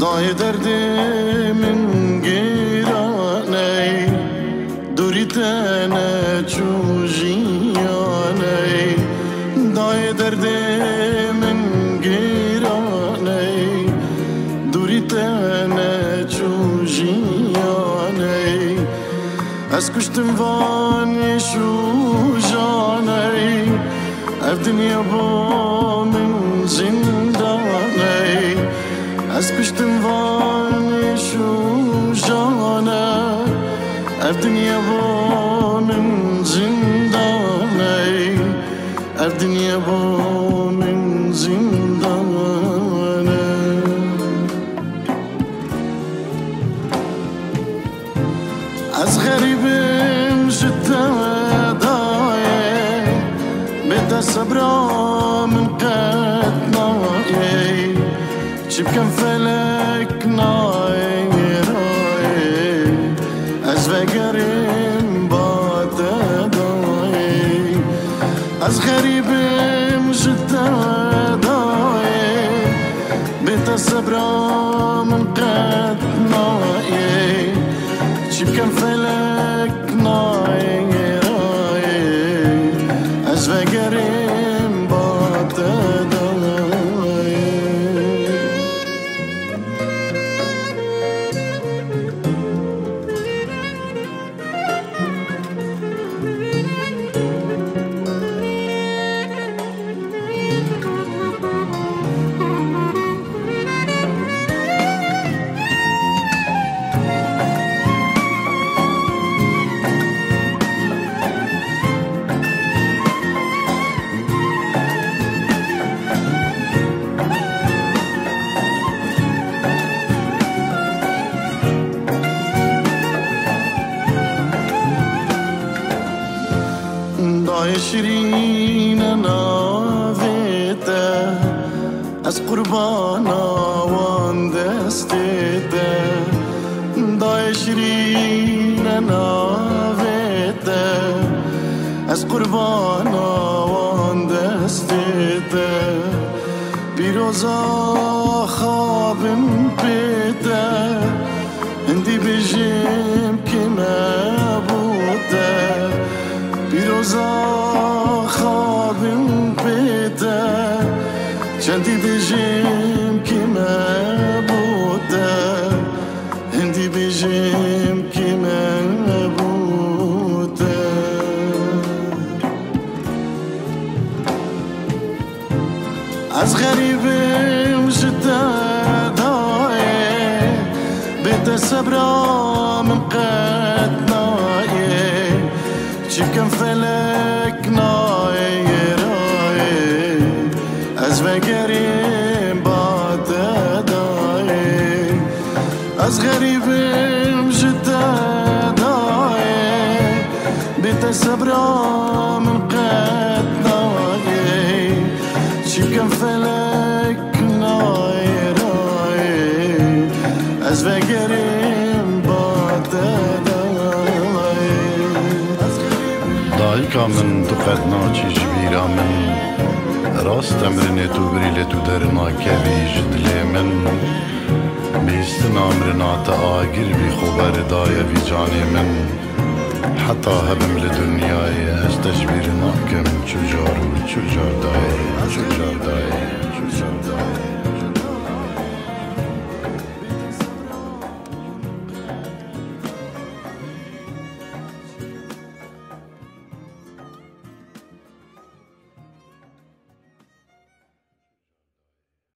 دای درد من گیرانه دوری تنه چوجیانه دای درد من گیرانه دوری تنه چوجیانه از کشتم وانی شو جانه اف دنیا با من زندانه از کشتم وانی شو جانه اف دنیا با من زندانه اف دنیا با من زندانه از غریبم جدا دایه بده صبرا من قد نایه چی بکن فلک نایه رایه از وگرم باده دایه از غریبم جدا دایه بده صبرا من قد نایه چی بکن فلک نایه رایه از وگرم باده دایه دای شیرین ناویده از قربان آوان دستیده دای شیرین ناویده از قربان آوان دستیده بیروزا خوابم بیده اندی بجیم که مبوده بیروزا خوابم بیده چندی بجیم که مبوده اندی بجیم که مبوده از غریبم جدا دایه بده صبرا من قد نایه چی بکن فلک نایه رایه از وگرم باده دایه از غریبم جدا دایه بده صبرا من قد نایه چی بکن فلک نایه رایه از وگرم باده دایکا من تو قد ناچی جبیرا من راست امرنه تو بریل تو درنا کوی جدلی من بیستن امرنا تا آگر بی خوبر دای وی جانی من حتی هبم لدنیای از تجبیر ناکم چجار و چجار دای چجار دای چجار دای